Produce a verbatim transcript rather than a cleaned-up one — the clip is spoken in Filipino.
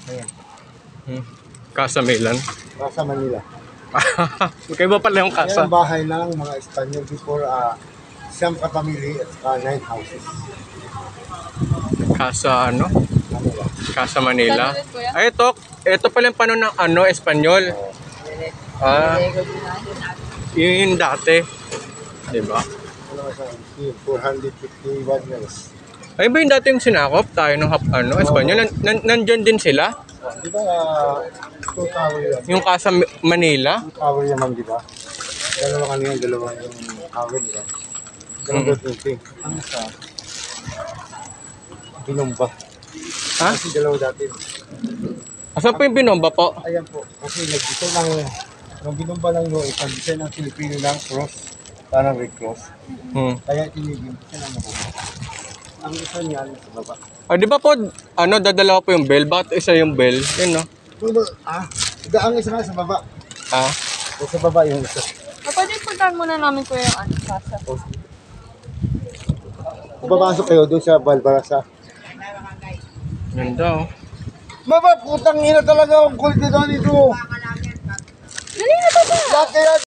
Ayan. Hmm. Casa Milan. Casa Manila. Okay ba pala yung Yan casa? ang bahay ng mga Espanyol before uh, siyam kapamilya at uh, nine houses. Casa ano? Manila. Casa Manila. Ay, ito. Ito pala yung paano ng ano, Espanyol. Oh. Ah, yun yung dati. Diba? Ano ba siya? four hundred fifty-one years. Ay ba yung dati yung sinakop tayo ng hap, ano, Espanyol? Nan, nan, nandyan din sila? Oh, di ba uh, two tower yan? Yung Casa Manila? Two tower yaman, di ba? Dalawa kanina, dalawa yung tower, di ba? Dalawang Mm. building. Ang isa, binomba. Ha? Kasi dalawa dati. Asan po yung binomba po? Ayan po. Kasi nag-design ng, nung binomba lang yun, pag-design ng Filipino ng cross, parang red cross. Hmm. Kaya tinigil ko siya ng mabuhay. Ang isa niyan sa baba. Ah, di ba po, ano, dadalawa po yung bell? Bakit isa yung bell? Yun, no? Puno, ah, ang isa nga sa baba. Ah? O sa baba yung isa. Ah, pwede puntahan muna namin ko yung ano, casa. Kung papasok kayo doon sa Balbarasa. Ganda, oh. Baba, putang ina talaga ang kulit nito dito. Dali na, tata! Lahat kaya